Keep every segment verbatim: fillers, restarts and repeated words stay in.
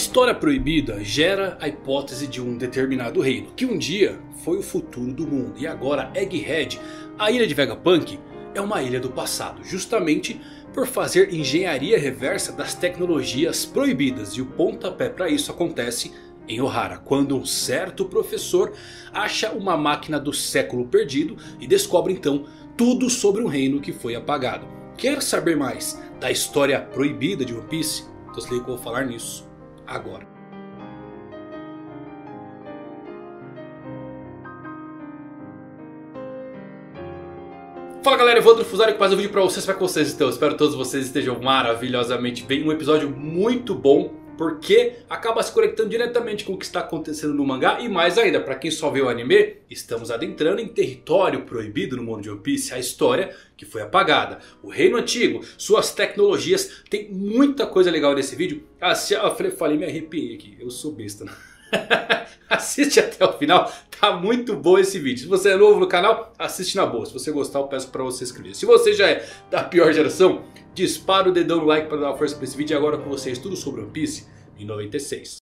história proibida gera a hipótese de um determinado reino, que um dia foi o futuro do mundo. E agora Egghead, a ilha de Vegapunk, é uma ilha do passado, justamente por fazer engenharia reversa das tecnologias proibidas. E o pontapé para isso acontece em Ohara, quando um certo professor acha uma máquina do século perdido e descobre então tudo sobre um reino que foi apagado. Quer saber mais da história proibida de One Piece? Então se liga que eu vou falar nisso agora. Fala galera, Evandro Fusari com mais um vídeo pra vocês. Como é que vocês estão? Espero que todos vocês estejam maravilhosamente bem. Um episódio muito bom, porque acaba se conectando diretamente com o que está acontecendo no mangá. E mais ainda, para quem só vê o anime, estamos adentrando em território proibido no mundo de One Piece. A história que foi apagada, o reino antigo, suas tecnologias. Tem muita coisa legal nesse vídeo. Ah, se eu falei, me arrepiei aqui, eu sou besta, né? Assiste até o final, tá muito bom esse vídeo. Se você é novo no canal, assiste na boa. Se você gostar, eu peço pra você se inscrever. Se você já é da pior geração, dispara o dedão no like para dar uma força pra esse vídeo. E agora com vocês, tudo sobre One Piece em noventa e seis.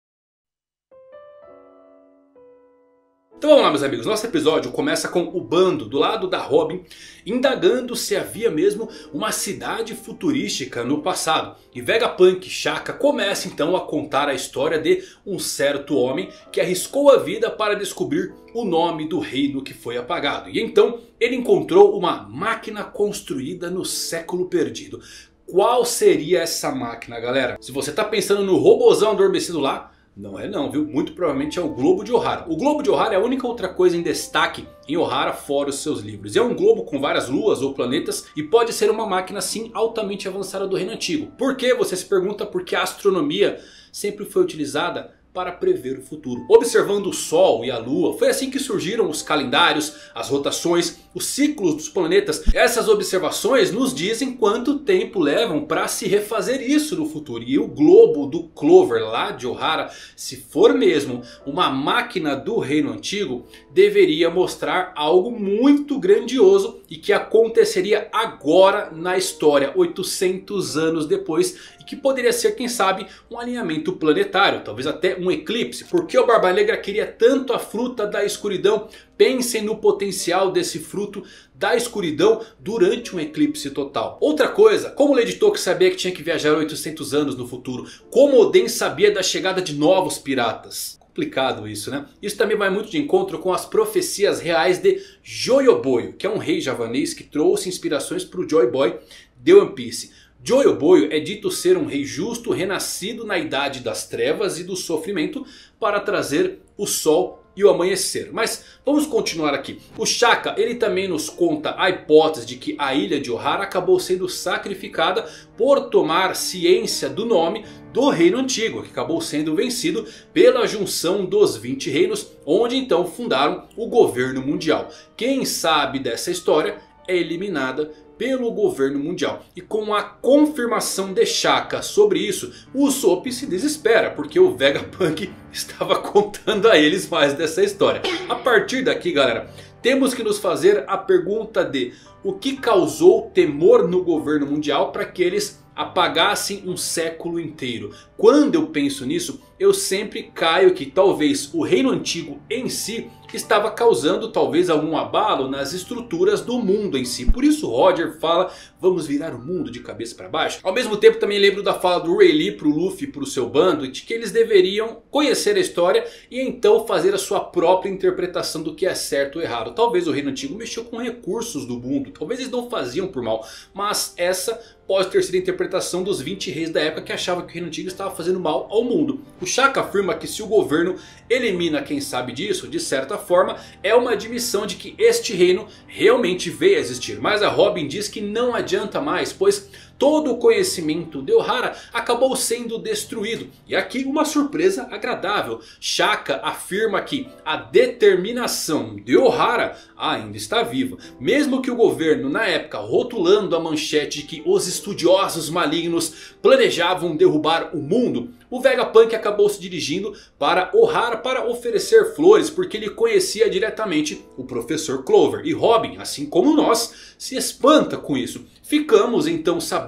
Então vamos lá, meus amigos, nosso episódio começa com o bando do lado da Robin indagando se havia mesmo uma cidade futurística no passado. E Vegapunk e Shaka começam então a contar a história de um certo homem que arriscou a vida para descobrir o nome do reino que foi apagado. E então ele encontrou uma máquina construída no século perdido. Qual seria essa máquina, galera? Se você está pensando no robozão adormecido lá, não é não, viu? Muito provavelmente é o Globo de Ohara. O Globo de Ohara é a única outra coisa em destaque em Ohara fora os seus livros. É um globo com várias luas ou planetas e pode ser uma máquina sim altamente avançada do reino antigo. Por que? Você se pergunta, porque a astronomia sempre foi utilizada para prever o futuro, observando o Sol e a Lua. Foi assim que surgiram os calendários, as rotações, os ciclos dos planetas. Essas observações nos dizem quanto tempo levam para se refazer isso no futuro. E o globo do Clover lá de Ohara, se for mesmo uma máquina do reino antigo, deveria mostrar algo muito grandioso e que aconteceria agora na história, oitocentos anos depois. E que poderia ser, quem sabe, um alinhamento planetário, talvez até um eclipse. Porque o Barba Negra queria tanto a fruta da escuridão? Pensem no potencial desse fruto da escuridão durante um eclipse total. Outra coisa, como o Lady Toki sabia que tinha que viajar oitocentos anos no futuro? Como Oden sabia da chegada de novos piratas? Complicado isso, né? Isso também vai muito de encontro com as profecias reais de Joyoboyo, que é um rei javanês que trouxe inspirações para o Joy Boy de One Piece. Joyoboyo é dito ser um rei justo, renascido na idade das trevas e do sofrimento para trazer o sol e o amanhecer. Mas vamos continuar aqui. O Shaka, ele também nos conta a hipótese de que a ilha de Ohara acabou sendo sacrificada por tomar ciência do nome do reino antigo, que acabou sendo vencido pela junção dos vinte reinos, onde então fundaram o governo mundial. Quem sabe dessa história é eliminada pelo governo mundial. E com a confirmação de Shaka sobre isso, o Usopp se desespera, porque o Vegapunk estava contando a eles mais dessa história. A partir daqui, galera, temos que nos fazer a pergunta de o que causou temor no governo mundial para que eles apagassem um século inteiro. Quando eu penso nisso, eu sempre caio que talvez o reino antigo em si estava causando talvez algum abalo nas estruturas do mundo em si. Por isso Roger fala, vamos virar o mundo de cabeça para baixo. Ao mesmo tempo também lembro da fala do Rayleigh pro Luffy e pro seu bando, de que eles deveriam conhecer a história e então fazer a sua própria interpretação do que é certo ou errado. Talvez o reino antigo mexeu com recursos do mundo, talvez eles não faziam por mal, mas essa pode ter sido a interpretação dos vinte reis da época que achavam que o reino antigo estava fazendo mal ao mundo. O Shaka afirma que se o governo elimina quem sabe disso, de certa forma é uma admissão de que este reino realmente veio a existir. Mas a Robin diz que não adianta mais, pois todo o conhecimento de Ohara acabou sendo destruído. E aqui uma surpresa agradável. Shaka afirma que a determinação de Ohara ainda está viva. Mesmo que o governo na época rotulando a manchete de que os estudiosos malignos planejavam derrubar o mundo, o Vegapunk acabou se dirigindo para Ohara para oferecer flores, porque ele conhecia diretamente o professor Clover. E Robin, assim como nós, se espanta com isso. Ficamos então sabendo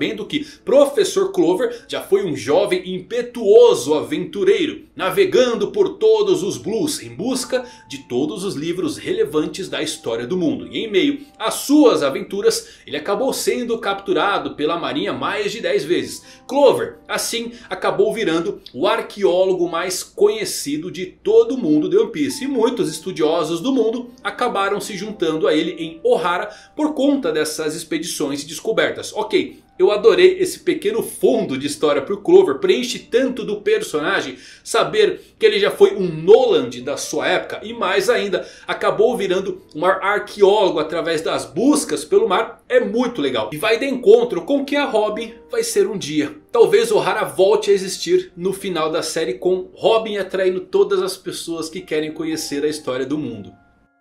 sabendo que Professor Clover já foi um jovem impetuoso aventureiro, navegando por todos os blues em busca de todos os livros relevantes da história do mundo. E em meio às suas aventuras, ele acabou sendo capturado pela marinha mais de dez vezes. Clover, assim, acabou virando o arqueólogo mais conhecido de todo o mundo de One Piece. E muitos estudiosos do mundo acabaram se juntando a ele em Ohara por conta dessas expedições e descobertas. Ok, eu adorei esse pequeno fundo de história para o Clover. Preenche tanto do personagem saber que ele já foi um Noland da sua época. E mais ainda, acabou virando um arqueólogo através das buscas pelo mar. É muito legal. E vai de encontro com o que a Robin vai ser um dia. Talvez Ohara volte a existir no final da série, com Robin atraindo todas as pessoas que querem conhecer a história do mundo.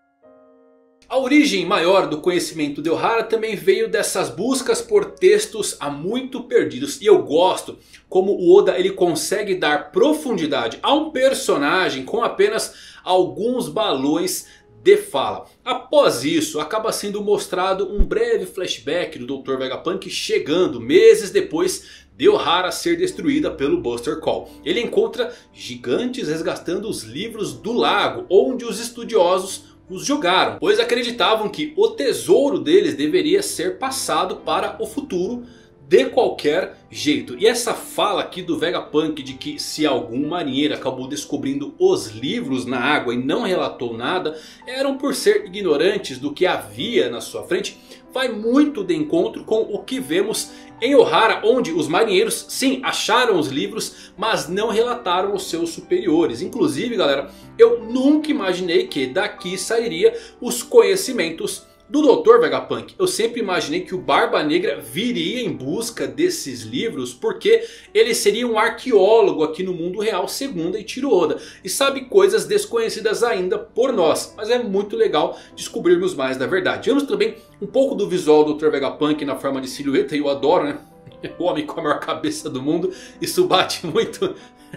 A origem maior do conhecimento de Ohara também veio dessas buscas por textos há muito perdidos. E eu gosto como o Oda ele consegue dar profundidade a um personagem com apenas alguns balões de fala. Após isso, acaba sendo mostrado um breve flashback do doutor Vegapunk chegando meses depois de Ohara ser destruída pelo Buster Call. Ele encontra gigantes resgatando os livros do lago onde os estudiosos os jogaram, pois acreditavam que o tesouro deles deveria ser passado para o futuro de qualquer jeito. E essa fala aqui do Vegapunk de que se algum marinheiro acabou descobrindo os livros na água e não relatou nada, eram por ser ignorantes do que havia na sua frente, vai muito de encontro com o que vemos em Ohara, onde os marinheiros sim acharam os livros, mas não relataram aos seus superiores. Inclusive, galera, eu nunca imaginei que daqui sairia os conhecimentos do doutor Vegapunk. Eu sempre imaginei que o Barba Negra viria em busca desses livros, porque ele seria um arqueólogo aqui no mundo real, segundo Eiichiro Oda, e sabe coisas desconhecidas ainda por nós. Mas é muito legal descobrirmos mais da verdade. Vemos também um pouco do visual do doutor Vegapunk na forma de silhueta, e eu adoro, né? O homem com a maior cabeça do mundo. Isso bate muito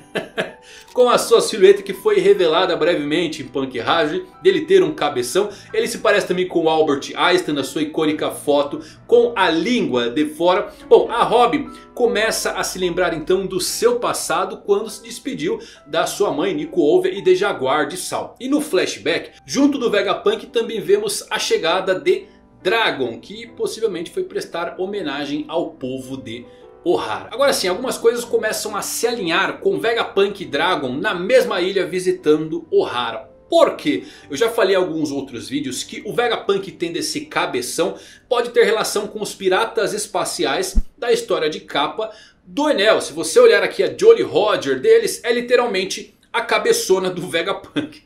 com a sua silhueta que foi revelada brevemente em Punk Hazard, dele ter um cabeção. Ele se parece também com o Albert Einstein na sua icônica foto com a língua de fora. Bom, a Robin começa a se lembrar então do seu passado quando se despediu da sua mãe Nico Over e de Jaguar de Sal. E no flashback, junto do Vegapunk, também vemos a chegada de Dragon, que possivelmente foi prestar homenagem ao povo de Ohara. Agora sim, algumas coisas começam a se alinhar com Vegapunk e Dragon na mesma ilha visitando Ohara. Por quê? Eu já falei em alguns outros vídeos que o Vegapunk tendo esse cabeção pode ter relação com os piratas espaciais da história de capa do Enel. Se você olhar aqui a Jolly Roger deles, é literalmente a cabeçona do Vegapunk.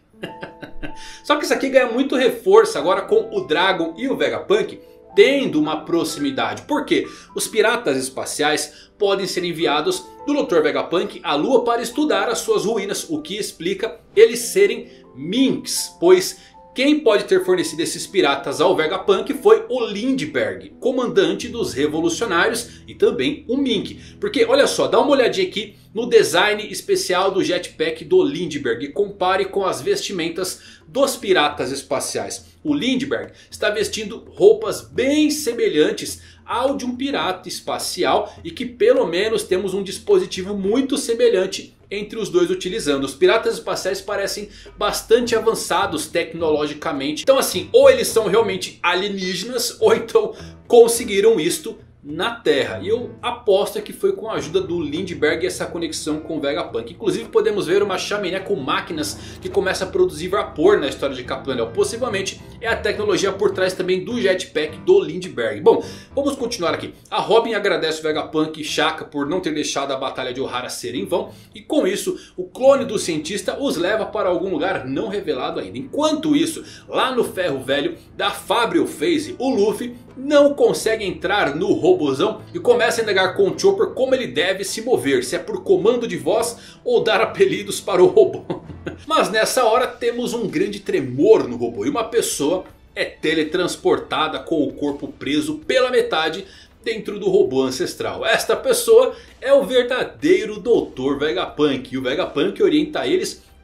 Só que isso aqui ganha muito reforço agora com o Dragon e o Vegapunk tendo uma proximidade. Por quê? Os piratas espaciais podem ser enviados do doutor Vegapunk à Lua para estudar as suas ruínas, o que explica eles serem Minks, pois quem pode ter fornecido esses piratas ao Vegapunk foi o Lindbergh, comandante dos revolucionários, e também o Mink. Porque olha só, dá uma olhadinha aqui no design especial do jetpack do Lindbergh e compare com as vestimentas dos piratas espaciais. O Lindbergh está vestindo roupas bem semelhantes ao de um pirata espacial, e que pelo menos temos um dispositivo muito semelhante entre os dois utilizando. Os piratas espaciais parecem bastante avançados tecnologicamente. Então assim, ou eles são realmente alienígenas, ou então conseguiram isto na Terra. E eu aposto que foi com a ajuda do Lindbergh essa conexão com o Vegapunk. Inclusive podemos ver uma chaminé com máquinas que começa a produzir vapor na história de Capitão Enel. Possivelmente é a tecnologia por trás também do jetpack do Lindbergh. Bom, vamos continuar aqui. A Robin agradece o Vegapunk e Shaka por não ter deixado a batalha de Ohara ser em vão. E com isso o clone do cientista os leva para algum lugar não revelado ainda. Enquanto isso, lá no ferro velho da Fabrial Phase, o Luffy não consegue entrar no robozão e começa a indagar com o Chopper como ele deve se mover, se é por comando de voz ou dar apelidos para o robô. Mas nessa hora temos um grande tremor no robô e uma pessoa é teletransportada com o corpo preso pela metade dentro do robô ancestral. Esta pessoa é o verdadeiro doutor Vegapunk, e o Vegapunk orienta eles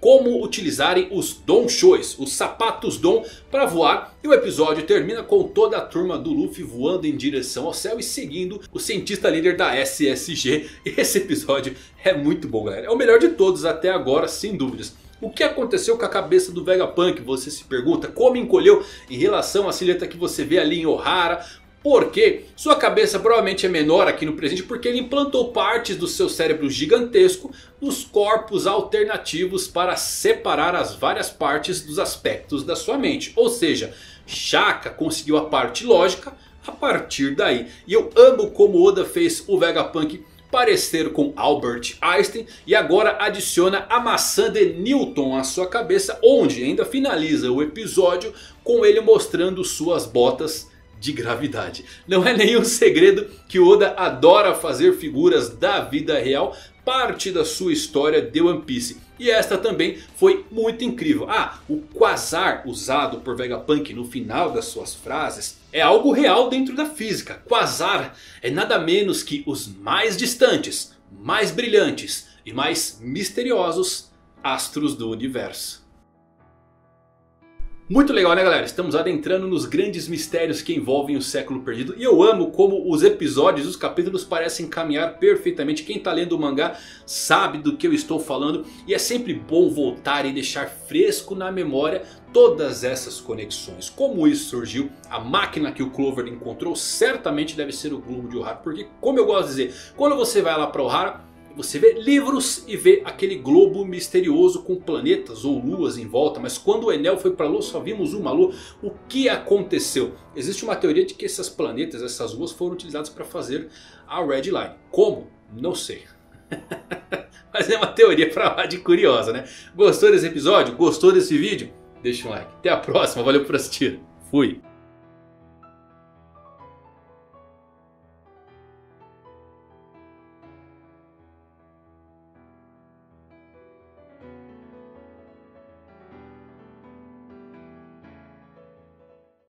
como utilizarem os Donshois, os sapatos Don, para voar. E o episódio termina com toda a turma do Luffy voando em direção ao céu e seguindo o cientista líder da S S G. Esse episódio é muito bom, galera. É o melhor de todos até agora, sem dúvidas. O que aconteceu com a cabeça do Vegapunk? Você se pergunta. Como encolheu em relação à silhueta que você vê ali em Ohara? Porque sua cabeça provavelmente é menor aqui no presente, porque ele implantou partes do seu cérebro gigantesco nos corpos alternativos para separar as várias partes dos aspectos da sua mente. Ou seja, Shaka conseguiu a parte lógica a partir daí. E eu amo como Oda fez o Vegapunk parecer com Albert Einstein. E agora adiciona a maçã de Newton à sua cabeça, onde ainda finaliza o episódio com ele mostrando suas botas de gravidade. Não é nenhum segredo que Oda adora fazer figuras da vida real, parte da sua história de One Piece. E esta também foi muito incrível. Ah, o quasar usado por Vegapunk no final das suas frases é algo real dentro da física. Quasar é nada menos que os mais distantes, mais brilhantes e mais misteriosos astros do universo. Muito legal, né, galera? Estamos adentrando nos grandes mistérios que envolvem o século perdido. E eu amo como os episódios, os capítulos parecem caminhar perfeitamente. Quem está lendo o mangá sabe do que eu estou falando. E é sempre bom voltar e deixar fresco na memória todas essas conexões. Como isso surgiu, a máquina que o Clover encontrou certamente deve ser o globo de Ohara. Porque, como eu gosto de dizer, quando você vai lá para Ohara, você vê livros e vê aquele globo misterioso com planetas ou luas em volta. Mas quando o Enel foi para a lua só vimos uma lua. O que aconteceu? Existe uma teoria de que esses planetas, essas luas foram utilizadas para fazer a Red Line. Como? Não sei. Mas é uma teoria para lá de curiosa, né? Gostou desse episódio? Gostou desse vídeo? Deixa um like. Até a próxima. Valeu por assistir. Fui.